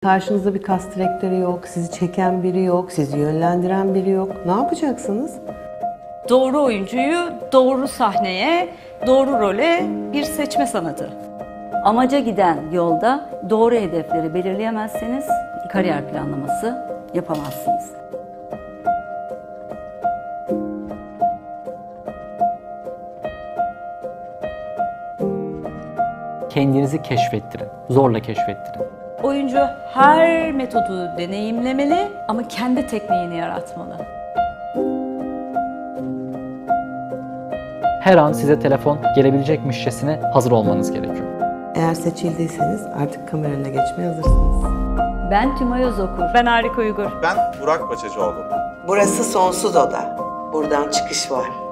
Karşınızda bir kast direktörü yok, sizi çeken biri yok, sizi yönlendiren biri yok. Ne yapacaksınız? Doğru oyuncuyu doğru sahneye, doğru role bir seçme sanatı. Amaca giden yolda doğru hedefleri belirleyemezseniz kariyer planlaması yapamazsınız. Kendinizi keşfettirin, zorla keşfettirin. Oyuncu her metodu deneyimlemeli ama kendi tekniğini yaratmalı. Her an size telefon gelebilecekmişçesine hazır olmanız gerekiyor. Eğer seçildiyseniz artık kamera önüne geçmeye hazırsınız. Ben Tümay Özokur. Ben Harika Uygur. Ben Burak Paçacıoğlu. Burası Sonsuz Oda. Buradan çıkış var.